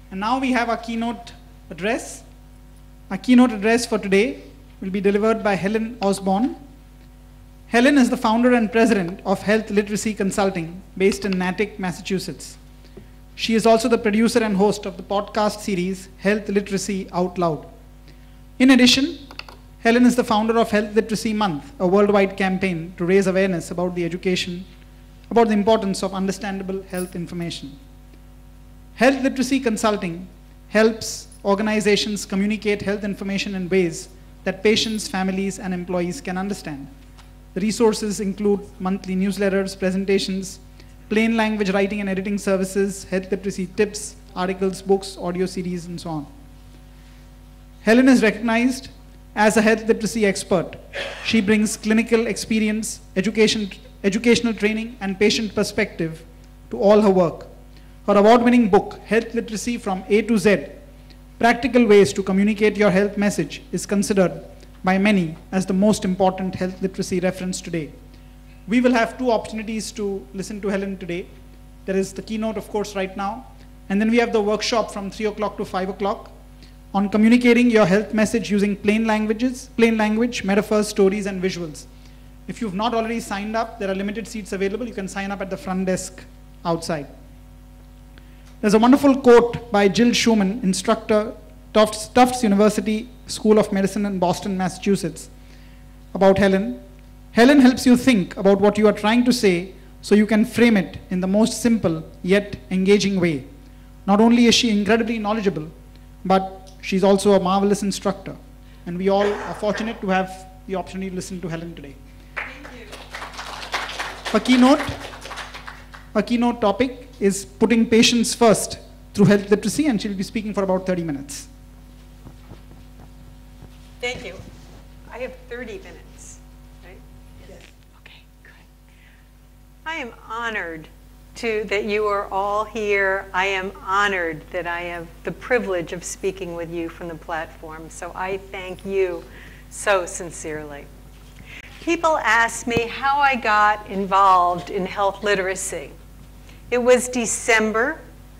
And now we have our keynote address. Our keynote address for today will be delivered by Helen Osborne. Helen is the founder and president of Health Literacy Consulting based in Natick, Massachusetts. She is also the producer and host of the podcast series Health Literacy Out Loud. In addition, Helen is the founder of Health Literacy Month, a worldwide campaign to raise awareness about the importance of understandable health information. Health Literacy Consulting helps organizations communicate health information in ways that patients, families, and employees can understand. The resources include monthly newsletters, presentations, plain language writing and editing services, health literacy tips, articles, books, audio series, and so on. Helen is recognized as a health literacy expert. She brings clinical experience, educational training, and patient perspective to all her work. Her award-winning book, Health Literacy from A to Z, Practical Ways to Communicate Your Health Message, is considered by many as the most important health literacy reference today. We will have two opportunities to listen to Helen today. There is the keynote, of course, right now, and then we have the workshop from 3 o'clock to 5 o'clock on communicating your health message using plain language, metaphors, stories, and visuals. If you've not already signed up, there are limited seats available. You can sign up at the front desk outside. There's a wonderful quote by Jill Schumann, instructor, Tufts University School of Medicine in Boston, Massachusetts, about Helen. Helen helps you think about what you are trying to say so you can frame it in the most simple yet engaging way. Not only is she incredibly knowledgeable, but she's also a marvelous instructor. And we all are fortunate to have the opportunity to listen to Helen today. Thank you. Her keynote topic is putting patients first through health literacy, and she'll be speaking for about 30 minutes. Thank you. I have 30 minutes, right? Yes. Okay, good. I am honored that you are all here. I am honored that I have the privilege of speaking with you from the platform. So I thank you so sincerely. People ask me how I got involved in health literacy. It was December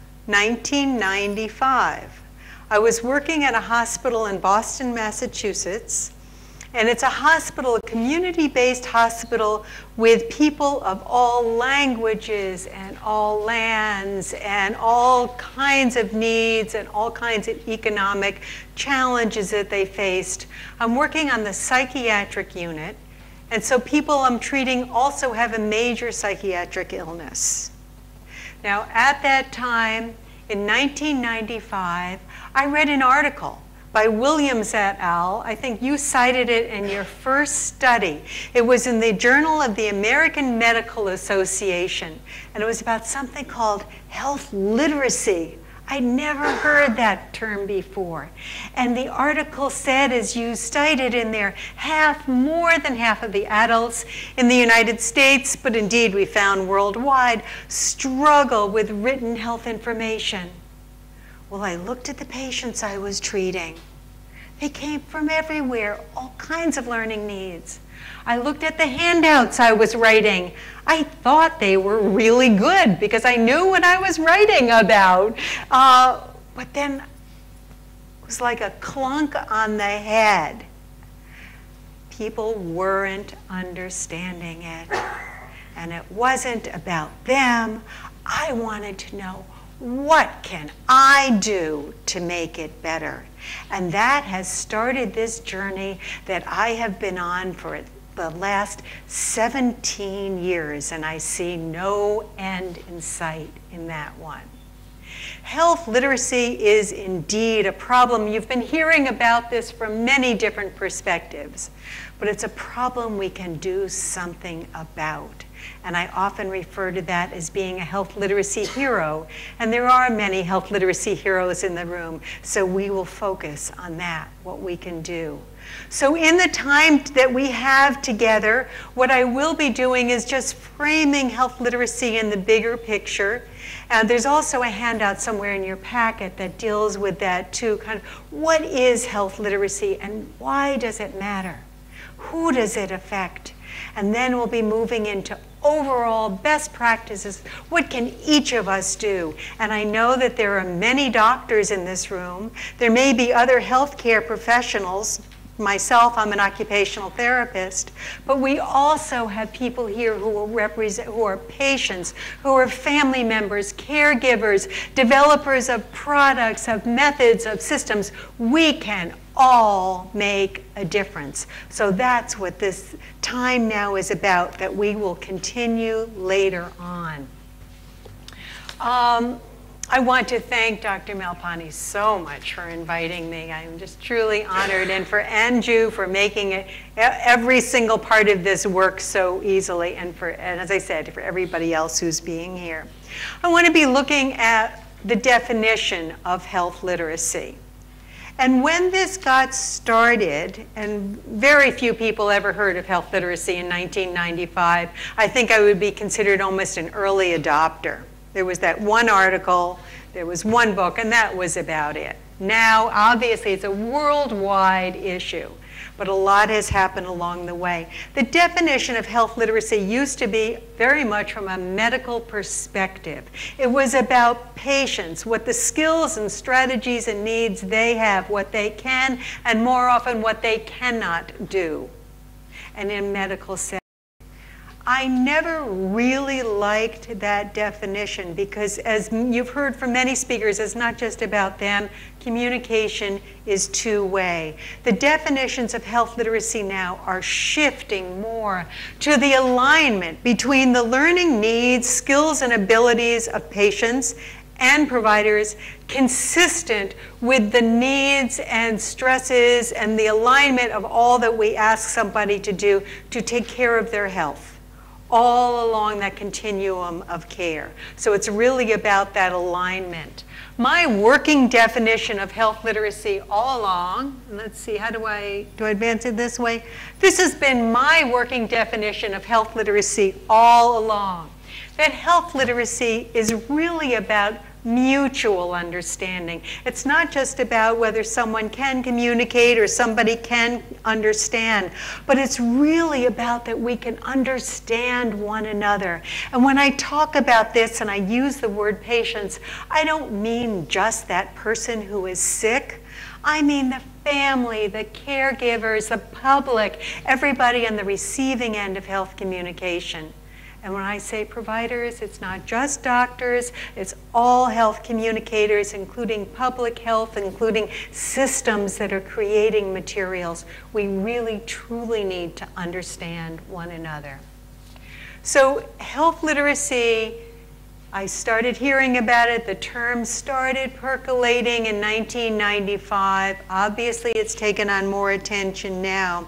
1995. I was working at a hospital in Boston, Massachusetts, and it's a hospital, a community-based hospital with people of all languages and all lands and all kinds of needs and all kinds of economic challenges that they faced. I'm working on the psychiatric unit, and so people I'm treating also have a major psychiatric illness. Now, at that time, in 1995, I read an article by Williams et al. I think you cited it in your first study. It was in the Journal of the American Medical Association, and it was about something called health literacy. I'd never heard that term before. And the article said, as you cited in there, more than half of the adults in the United States, but indeed we found worldwide, struggle with written health information. Well, I looked at the patients I was treating. They came from everywhere, all kinds of learning needs. I looked at the handouts I was writing. I thought they were really good because I knew what I was writing about. But then it was like a clunk on the head. People weren't understanding it. And it wasn't about them. I wanted to know, what can I do to make it better? And that has started this journey that I have been on for the last 17 years, and I see no end in sight in that one. Health literacy is indeed a problem. You've been hearing about this from many different perspectives, but it's a problem we can do something about. And I often refer to that as being a health literacy hero. And there are many health literacy heroes in the room, so we will focus on that, what we can do. So in the time that we have together, what I will be doing is just framing health literacy in the bigger picture. And there's also a handout somewhere in your packet that deals with that too, kind of what is health literacy and why does it matter? Who does it affect? And then we'll be moving into overall best practices. What can each of us do? And I know that there are many doctors in this room. There may be other healthcare professionals. Myself, I'm an occupational therapist, but we also have people here who will represent, who are patients, who are family members, caregivers, developers of products, of methods, of systems. We can all make a difference. So that's what this time now is about, that we will continue later on. I want to thank Dr. Malpani so much for inviting me. I'm just truly honored, and for Anju for making it, every single part of this work so easily, and as I said, for everybody else who's being here. I want to be looking at the definition of health literacy. And when this got started, and very few people ever heard of health literacy in 1995, I think I would be considered almost an early adopter. There was that one article, there was one book, and that was about it. Now, obviously, it's a worldwide issue, but a lot has happened along the way. The definition of health literacy used to be very much from a medical perspective. It was about patients, what the skills and strategies and needs they have, what they can, and more often what they cannot do, and in medical settings. I never really liked that definition because, as you've heard from many speakers, it's not just about them. Communication is two-way. The definitions of health literacy now are shifting more to the alignment between the learning needs, skills, and abilities of patients and providers, consistent with the needs and stresses and the alignment of all that we ask somebody to do to take care of their health, all along that continuum of care. So it's really about that alignment. My working definition of health literacy all along, and let's see, do I advance it this way? This has been my working definition of health literacy all along. That health literacy is really about mutual understanding. It's not just about whether someone can communicate or somebody can understand, but it's really about that we can understand one another. And when I talk about this and I use the word patients, I don't mean just that person who is sick. I mean the family, the caregivers, the public, everybody on the receiving end of health communication. And when I say providers, it's not just doctors, it's all health communicators, including public health, including systems that are creating materials. We really, truly need to understand one another. So health literacy, I started hearing about it. The term started percolating in 1995. Obviously, it's taken on more attention now.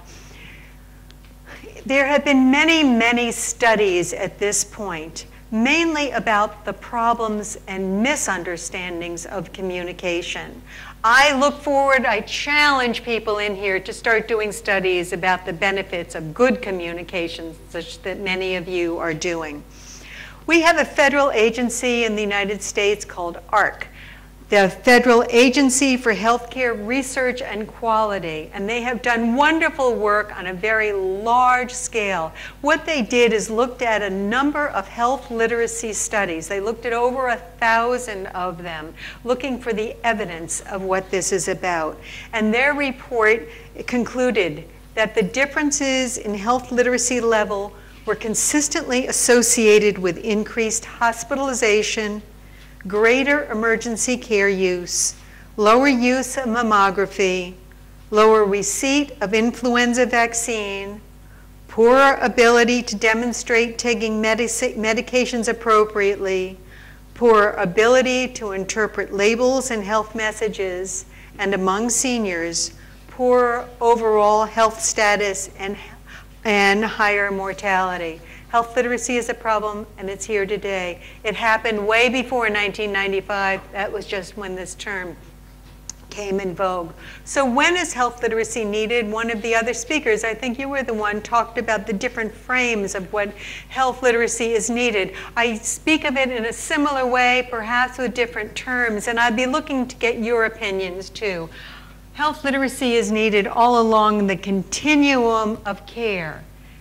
There have been many, many studies at this point, mainly about the problems and misunderstandings of communication. I look forward, I challenge people in here to start doing studies about the benefits of good communication, such that many of you are doing. We have a federal agency in the United States called AHRQ, the Federal Agency for Healthcare Research and Quality, and they have done wonderful work on a very large scale. What they did is looked at a number of health literacy studies. They looked at over 1,000 of them, looking for the evidence of what this is about. And their report concluded that the differences in health literacy level were consistently associated with increased hospitalization, greater emergency care use, lower use of mammography, lower receipt of influenza vaccine, poorer ability to demonstrate taking medications appropriately, poor ability to interpret labels and health messages, and among seniors, poor overall health status and higher mortality. Health literacy is a problem, and it's here today. It happened way before 1995. That was just when this term came in vogue. So when is health literacy needed? One of the other speakers, I think you were the one, talked about the different frames of what health literacy is needed. I speak of it in a similar way, perhaps with different terms, and I'd be looking to get your opinions too. Health literacy is needed all along the continuum of care.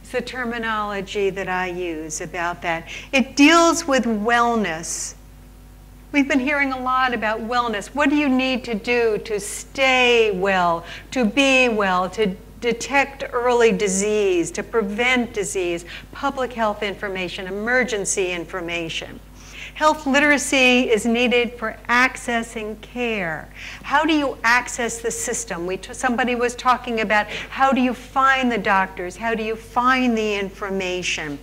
It's the terminology that I use about that. It deals with wellness. We've been hearing a lot about wellness. What do you need to do to stay well, to be well, to detect early disease, to prevent disease, public health information, emergency information. Health literacy is needed for accessing care. How do you access the system? Somebody was talking about how do you find the doctors? How do you find the information?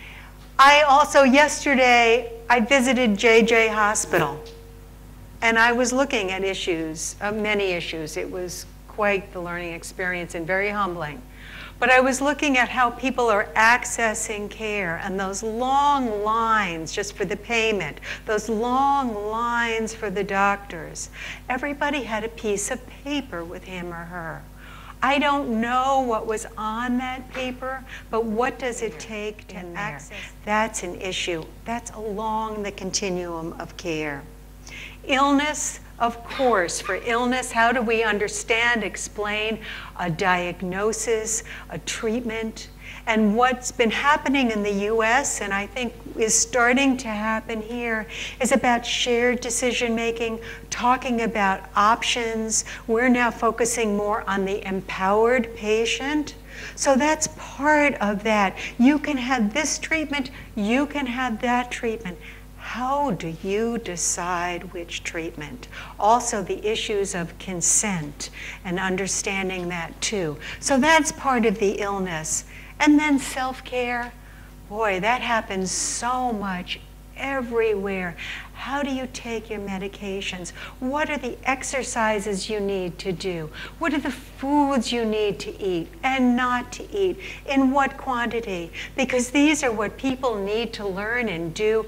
I also, yesterday, I visited JJ Hospital, and I was looking at issues, many issues. It was quite the learning experience and very humbling. But I was looking at how people are accessing care and those long lines just for the payment, those long lines for the doctors. Everybody had a piece of paper with him or her. I don't know what was on that paper, but what does it take to access? That's an issue. That's along the continuum of care. Illness, of course, for illness, how do we understand, explain a diagnosis, a treatment? And what's been happening in the US, and I think is starting to happen here, is about shared decision making, talking about options. We're now focusing more on the empowered patient. So that's part of that. You can have this treatment, you can have that treatment. How do you decide which treatment? Also the issues of consent and understanding that too. So that's part of the illness. And then self-care, boy, that happens so much everywhere. How do you take your medications? What are the exercises you need to do? What are the foods you need to eat and not to eat? In what quantity? Because these are what people need to learn and do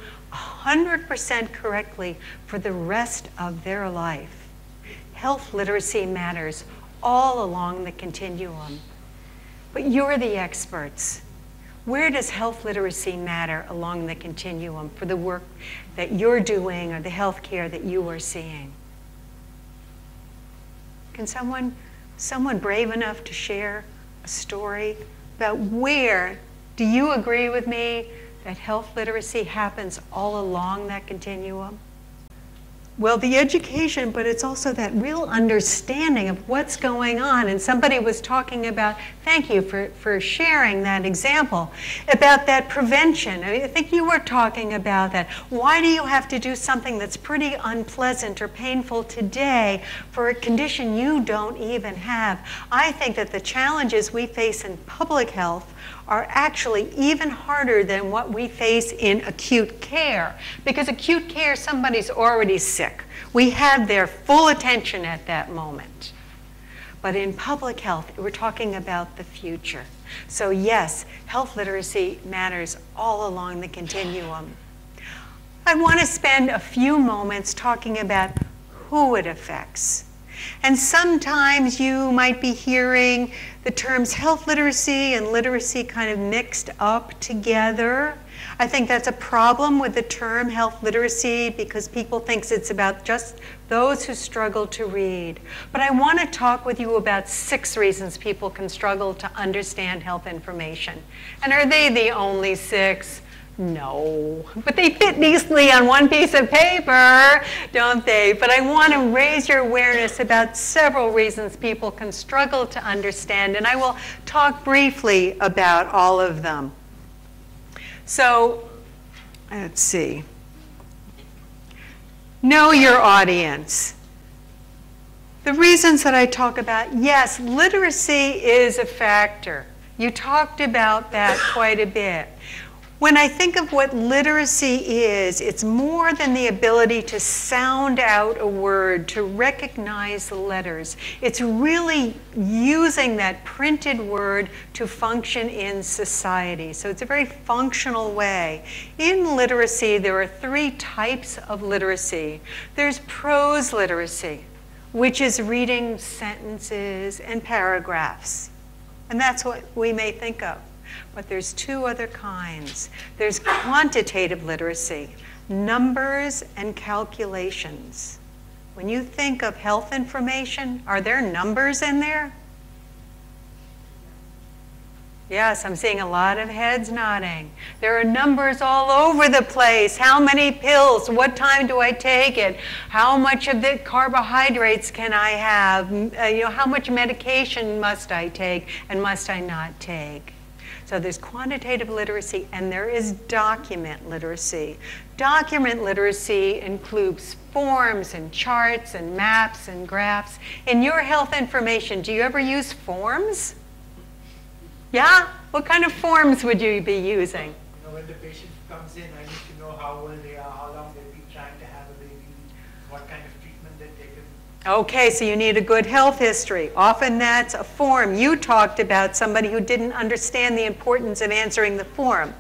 100% correctly for the rest of their life. Health literacy matters all along the continuum. But you're the experts. Where does health literacy matter along the continuum for the work that you're doing or the health care that you are seeing? Can someone brave enough to share a story about where, do you agree with me that health literacy happens all along that continuum? Well, the education, but it's also that real understanding of what's going on. And somebody was talking about, thank you for sharing that example, about that prevention. I think you were talking about that. Why do you have to do something that's pretty unpleasant or painful today for a condition you don't even have? I think that the challenges we face in public health are actually even harder than what we face in acute care. Because acute care, somebody's already sick. We have their full attention at that moment. But in public health, we're talking about the future. So yes, health literacy matters all along the continuum. I want to spend a few moments talking about who it affects. And sometimes you might be hearing the terms health literacy and literacy kind of mixed up together. I think that's a problem with the term health literacy because people think it's about just those who struggle to read. But I want to talk with you about 6 reasons people can struggle to understand health information. And are they the only 6? No, but they fit neatly on one piece of paper, don't they? But I want to raise your awareness about several reasons people can struggle to understand, and I will talk briefly about all of them. So, let's see. Know your audience. The reasons that I talk about, yes, literacy is a factor. You talked about that quite a bit. When I think of what literacy is, it's more than the ability to sound out a word, to recognize the letters. It's really using that printed word to function in society. So it's a very functional way. In literacy, there are 3 types of literacy. There's prose literacy, which is reading sentences and paragraphs. And that's what we may think of. But there's 2 other kinds. There's quantitative literacy, numbers and calculations. When you think of health information, are there numbers in there? Yes, I'm seeing a lot of heads nodding. There are numbers all over the place. How many pills? What time do I take it? How much of the carbohydrates can I have? How much medication must I take and must I not take? So there's quantitative literacy and there is document literacy. Document literacy includes forms and charts and maps and graphs. In your health information, do you ever use forms? Yeah? What kind of forms would you be using? When the patient comes in, I need to know how old they are, how long they've been trying to have a baby, what kind of treatment they've taken. Okay, so you need a good health history. Often that's a form. You talked about somebody who didn't understand the importance of answering the form.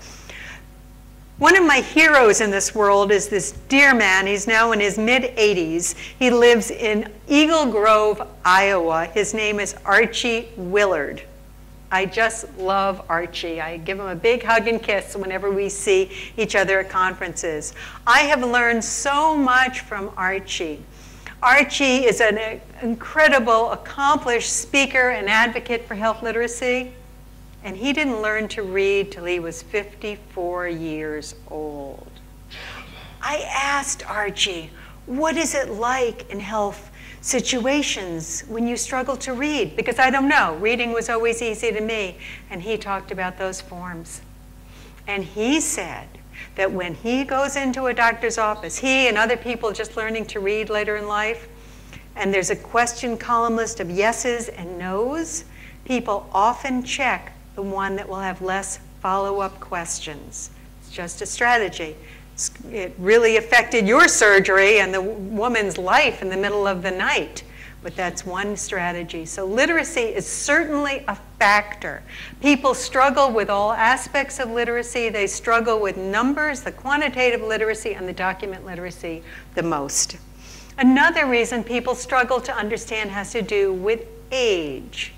One of my heroes in this world is this dear man. He's now in his mid-80s. He lives in Eagle Grove, Iowa. His name is Archie Willard. I just love Archie. I give him a big hug and kiss whenever we see each other at conferences. I have learned so much from Archie. Archie is an incredible, accomplished speaker and advocate for health literacy, and he didn't learn to read till he was 54 years old. I asked Archie, what is it like in health situations when you struggle to read? Because I don't know. Reading was always easy to me. And he talked about those forms. And he said that when he goes into a doctor's office, he and other people just learning to read later in life, and there's a question column list of yeses and nos, people often check the one that will have less follow-up questions. It's just a strategy. It really affected your surgery and the woman's life in the middle of the night. But that's one strategy. So literacy is certainly a factor. People struggle with all aspects of literacy. They struggle with numbers, the quantitative literacy, and the document literacy the most. Another reason people struggle to understand has to do with age.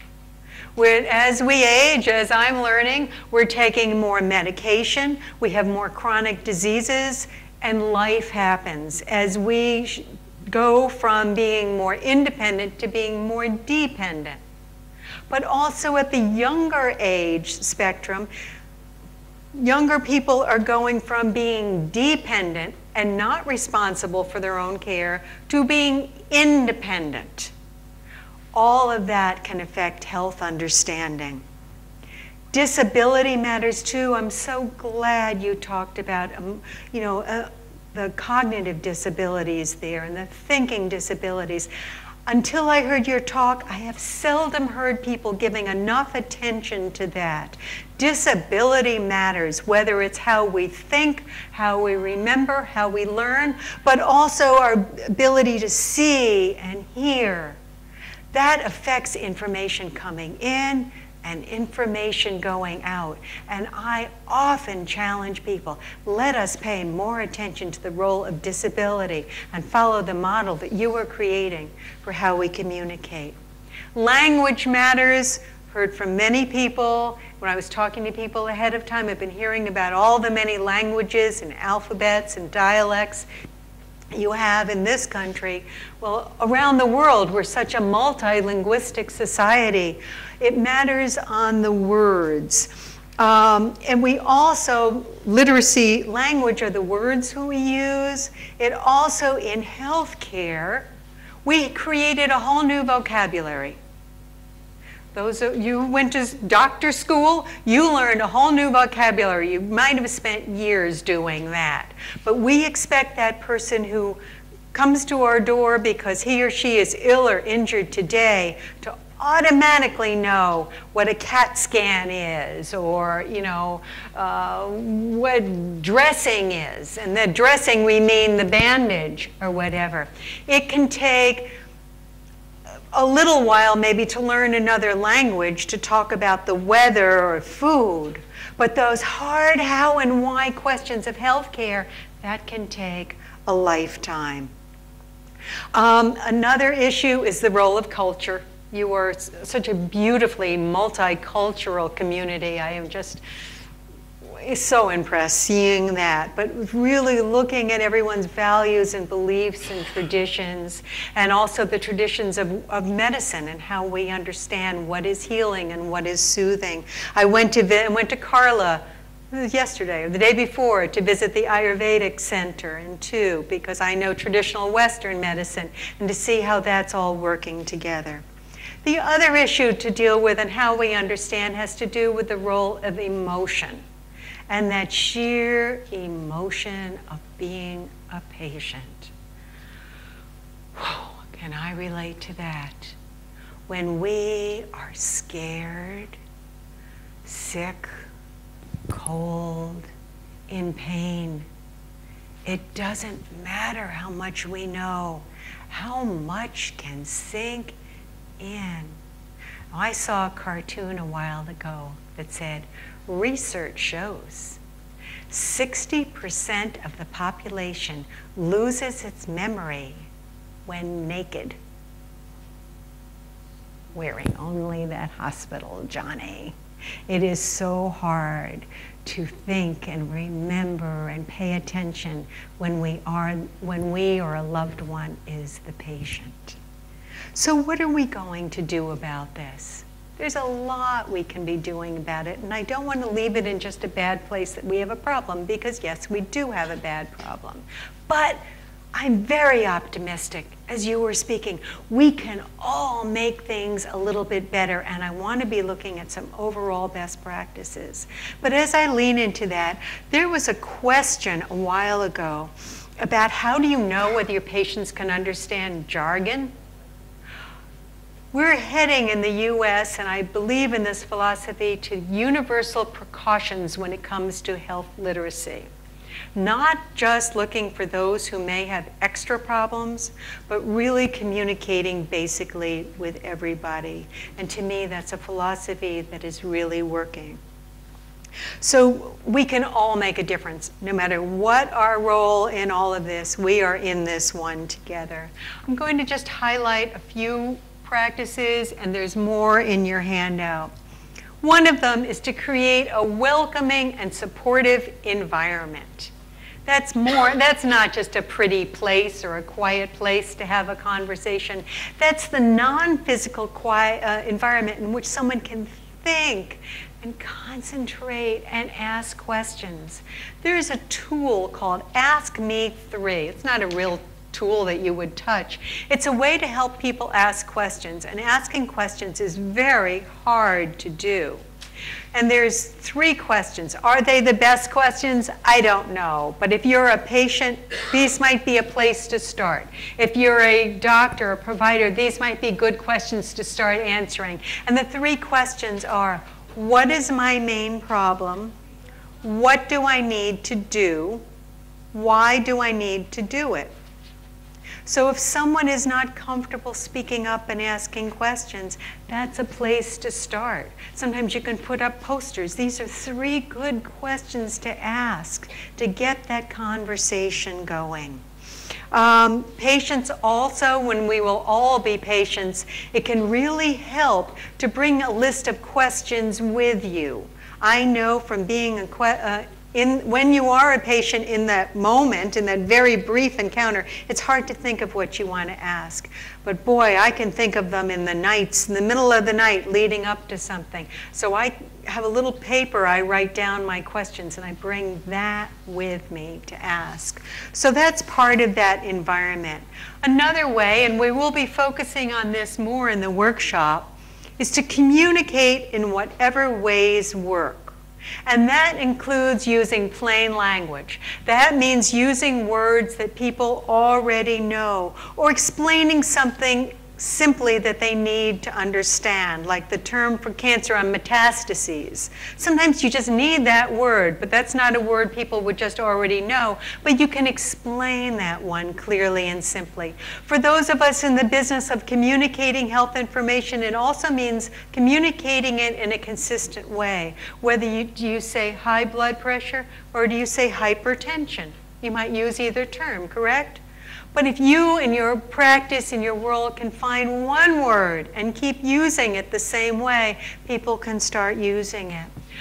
As we age, as I'm learning, we're taking more medication, we have more chronic diseases, and life happens as we go from being more independent to being more dependent. But also at the younger age spectrum, younger people are going from being dependent and not responsible for their own care to being independent. All of that can affect health understanding. Disability matters too. I'm so glad you talked about, the cognitive disabilities there and the thinking disabilities. Until I heard your talk, I have seldom heard people giving enough attention to that. Disability matters, whether it's how we think, how we remember, how we learn, but also our ability to see and hear. That affects information coming in and information going out. And I often challenge people, let us pay more attention to the role of disability and follow the model that you are creating for how we communicate. Language matters. Heard from many people. When I was talking to people ahead of time, I've been hearing about all the many languages and alphabets and dialects you have in this country. Well, around the world, we're such a multilinguistic society. It matters on the words. And we also, literacy, language are the words who we use. It also, in healthcare, we created a whole new vocabulary. Those of you who went to doctor school, you learned a whole new vocabulary. You might have spent years doing that. But we expect that person who comes to our door because he or she is ill or injured today to automatically know what a CAT scan is, or what dressing is. And the dressing, we mean the bandage or whatever. It can take a little while maybe to learn another language to talk about the weather or food, but those hard how and why questions of healthcare, that can take a lifetime. Another issue is the role of culture. You are such a beautifully multicultural community. I am just so impressed seeing that, but really looking at everyone's values and beliefs and traditions, and also the traditions of medicine and how we understand what is healing and what is soothing. I went to Carla yesterday or the day before to visit the Ayurvedic Center in Tu, because I know traditional Western medicine, and to see how that's all working together. The other issue to deal with and how we understand has to do with the role of emotion, and that sheer emotion of being a patient. Whew, can I relate to that? When we are scared, sick, cold, in pain, it doesn't matter how much we know. How much can sink in? I saw a cartoon a while ago that said, research shows 60% of the population loses its memory when naked, wearing only that hospital Johnny. It is so hard to think and remember and pay attention when we or a loved one is the patient. So what are we going to do about this? There's a lot we can be doing about it, and I don't want to leave it in just a bad place that we have a problem, because yes, we do have a bad problem. But I'm very optimistic, as you were speaking. We can all make things a little bit better, and I want to be looking at some overall best practices. But as I lean into that, there was a question a while ago about how do you know whether your patients can understand jargon? We're heading in the US, and I believe in this philosophy, to universal precautions when it comes to health literacy. Not just looking for those who may have extra problems, but really communicating basically with everybody. And to me, that's a philosophy that is really working. So we can all make a difference. No matter what our role in all of this, we are in this one together. I'm going to just highlight a few practices, and there's more in your handout. One of them is to create a welcoming and supportive environment. That's not just a pretty place or a quiet place to have a conversation. That's the non-physical quiet environment in which someone can think and concentrate and ask questions. There's a tool called Ask Me 3. It's not a real tool that you would touch. It's a way to help people ask questions, and asking questions is very hard to do. And there's 3 questions. Are they the best questions? I don't know. But if you're a patient, these might be a place to start. If you're a doctor or provider, these might be good questions to start answering. And the 3 questions are, what is my main problem? What do I need to do? Why do I need to do it? So if someone is not comfortable speaking up and asking questions, that's a place to start. Sometimes you can put up posters. These are 3 good questions to ask to get that conversation going. Patients also, when we will all be patients, it can really help to bring a list of questions with you. I know from being when you are a patient in that moment, in that very brief encounter, it's hard to think of what you want to ask. But boy, I can think of them in the nights, in the middle of the night leading up to something. So I have a little paper, I write down my questions, and I bring that with me to ask. So that's part of that environment. Another way, and we will be focusing on this more in the workshop, is to communicate in whatever ways work. And that includes using plain language. That means using words that people already know, or explaining something simply that they need to understand, like the term for cancer on metastases. Sometimes you just need that word, but that's not a word people would just already know, but you can explain that one clearly and simply. For those of us in the business of communicating health information, it also means communicating it in a consistent way. Whether do you say high blood pressure or do you say hypertension? You might use either term, correct? But if you, in your practice, in your world, can find one word and keep using it the same way, people can start using it.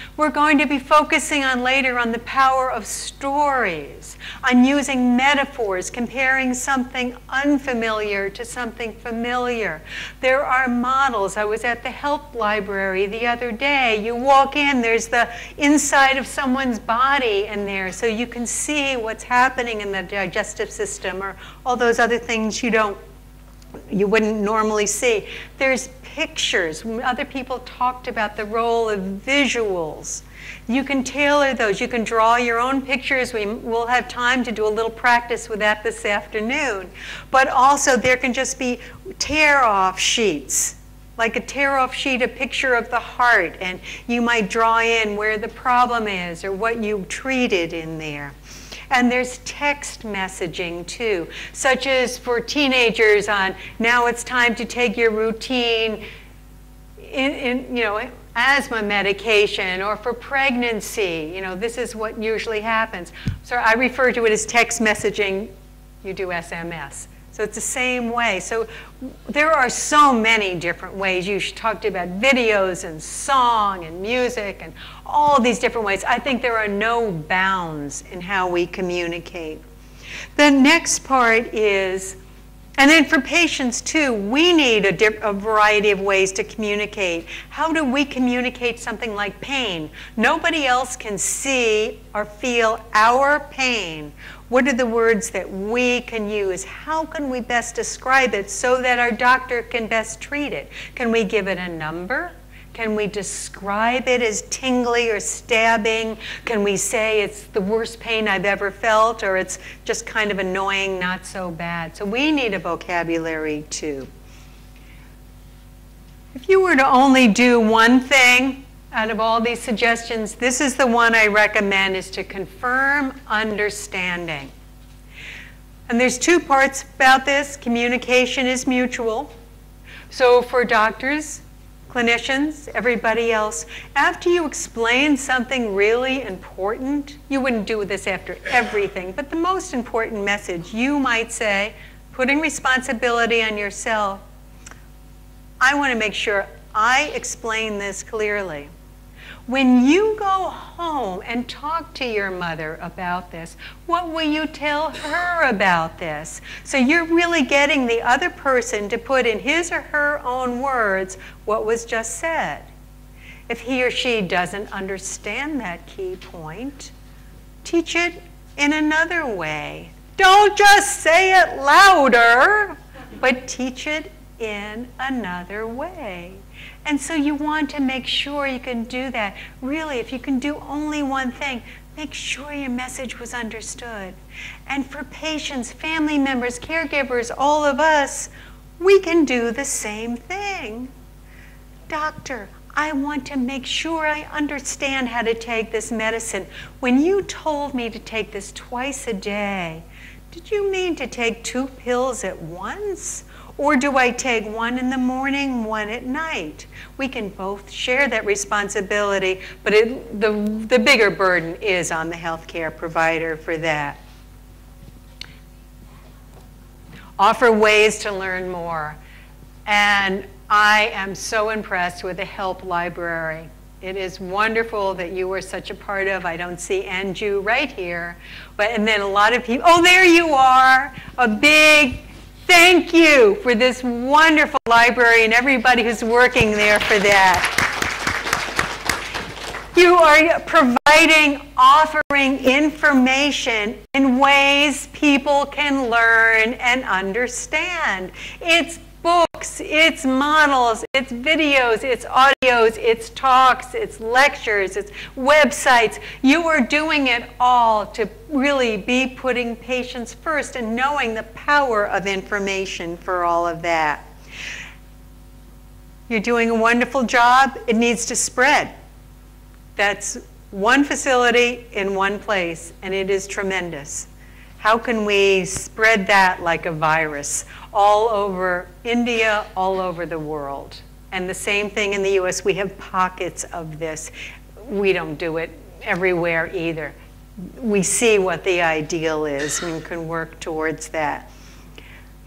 We're going to be focusing on later on the power of stories, on using metaphors, comparing something unfamiliar to something familiar. There are models. I was at the Help Library the other day. You walk in, there's the inside of someone's body in there, so you can see what's happening in the digestive system or all those other things you wouldn't normally see. There's pictures. Other people talked about the role of visuals. You can tailor those. You can draw your own pictures. We'll have time to do a little practice with that this afternoon. But also there can just be tear-off sheets, like a tear-off sheet, a picture of the heart, and you might draw in where the problem is or what you treated in there. And there's text messaging too, such as for teenagers on, now it's time to take your routine asthma medication, or for pregnancy, this is what usually happens. So I refer to it as text messaging, you do SMS. So it's the same way. So there are so many different ways. You talked about videos and song and music and all these different ways. I think there are no bounds in how we communicate. The next part is, and then for patients too, we need a variety of ways to communicate. How do we communicate something like pain? Nobody else can see or feel our pain. What are the words that we can use? How can we best describe it so that our doctor can best treat it? Can we give it a number? Can we describe it as tingly or stabbing? Can we say it's the worst pain I've ever felt, or it's just kind of annoying, not so bad? So we need a vocabulary too. If you were to only do one thing out of all these suggestions, this is the one I recommend, is to confirm understanding. And there's two parts about this. Communication is mutual. So for doctors, clinicians, everybody else, after you explain something really important, you wouldn't do this after everything, but the most important message, you might say, putting responsibility on yourself, I want to make sure I explain this clearly. When you go home and talk to your mother about this, what will you tell her about this? So you're really getting the other person to put in his or her own words what was just said. If he or she doesn't understand that key point, teach it in another way. Don't just say it louder, but teach it in another way. And so you want to make sure you can do that. Really, if you can do only one thing, make sure your message was understood. And for patients, family members, caregivers, all of us, we can do the same thing. Doctor, I want to make sure I understand how to take this medicine. When you told me to take this twice a day, did you mean to take 2 pills at once? Or do I take one in the morning, one at night? We can both share that responsibility, but the bigger burden is on the healthcare provider for that. Offer ways to learn more. And I am so impressed with the Help Library. It is wonderful that you were such a part of. I don't see Anju right here. And then a lot of people, oh, there you are. A big thank you for this wonderful library and everybody who's working there for that. You are providing, offering information in ways people can learn and understand. It's books, it's models, it's videos, it's audios, it's talks, it's lectures, it's websites. You are doing it all to really be putting patients first and knowing the power of information for all of that. You're doing a wonderful job. It needs to spread. That's one facility in one place, and it is tremendous. How can we spread that like a virus all over India, all over the world? And the same thing in the US, we have pockets of this. We don't do it everywhere either. We see what the ideal is and can work towards that.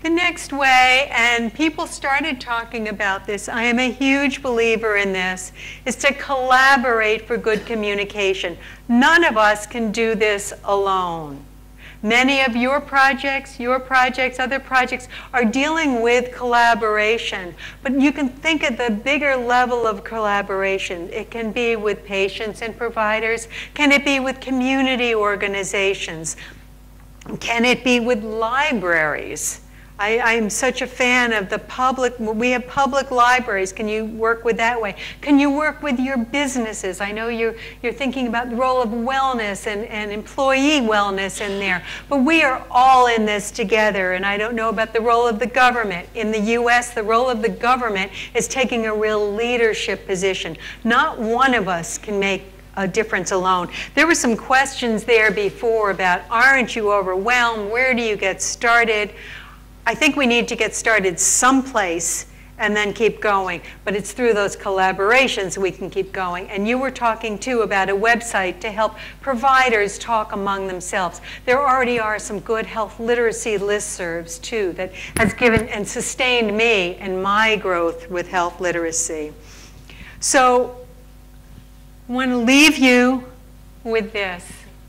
The next way, and people started talking about this, I am a huge believer in this, is to collaborate for good communication. None of us can do this alone. Many of your projects, other projects are dealing with collaboration. But you can think at the bigger level of collaboration. It can be with patients and providers. Can it be with community organizations? Can it be with libraries? I'm such a fan of the public. We have public libraries. Can you work with that way? Can you work with your businesses? I know you're thinking about the role of wellness and employee wellness in there. But we are all in this together. And I don't know about the role of the government. In the U.S., the role of the government is taking a real leadership position. Not one of us can make a difference alone. There were some questions there before about, aren't you overwhelmed? Where do you get started? I think we need to get started someplace and then keep going. But it's through those collaborations we can keep going. And you were talking, too, about a website to help providers talk among themselves. There already are some good health literacy listservs, too, that has given and sustained me in my growth with health literacy. So I want to leave you with this.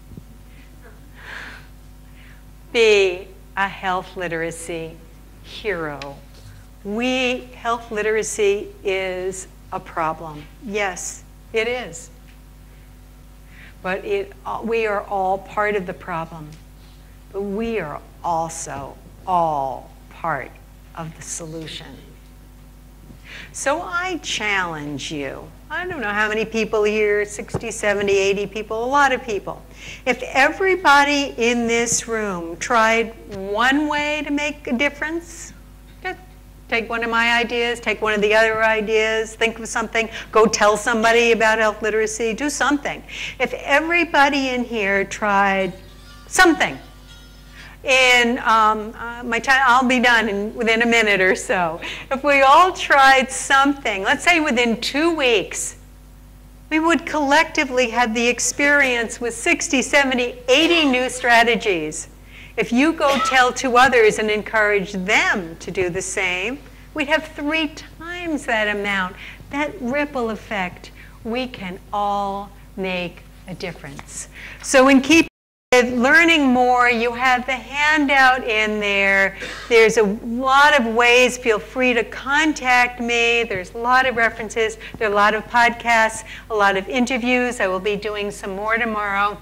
Be a health literacy hero. Health literacy is a problem. Yes, it is. But we are all part of the problem. But we are also all part of the solution. So I challenge you. I don't know how many people here, 60, 70, 80 people, a lot of people. If everybody in this room tried one way to make a difference, just take one of my ideas, take one of the other ideas, think of something, go tell somebody about health literacy, do something. If everybody in here tried something, in my time, I'll be done within a minute or so. If we all tried something, let's say within 2 weeks, we would collectively have the experience with 60, 70, 80 new strategies. If you go tell 2 others and encourage them to do the same, we'd have 3 times that amount. That ripple effect, we can all make a difference. So in keeping with learning more, you have the handout in there. There's a lot of ways. Feel free to contact me. There's a lot of references. There are a lot of podcasts, a lot of interviews. I will be doing some more tomorrow.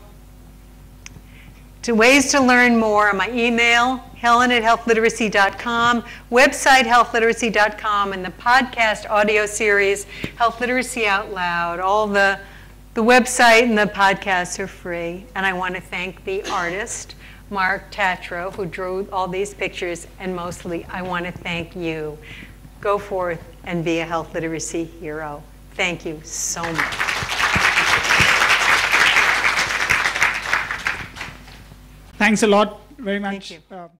Ways to learn more, my email, helen@healthliteracy.com, website healthliteracy.com, and the podcast audio series, Health Literacy Out Loud. All the website and the podcasts are free. And I want to thank the artist, Mark Tatro, who drew all these pictures. And mostly, I want to thank you. Go forth and be a health literacy hero. Thank you so much. Thanks a lot very much. Thank you.